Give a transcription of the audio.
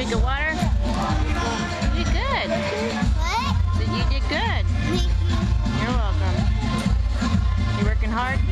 drink the water? You did good. What? You did good. Thank you. You're welcome. You working hard?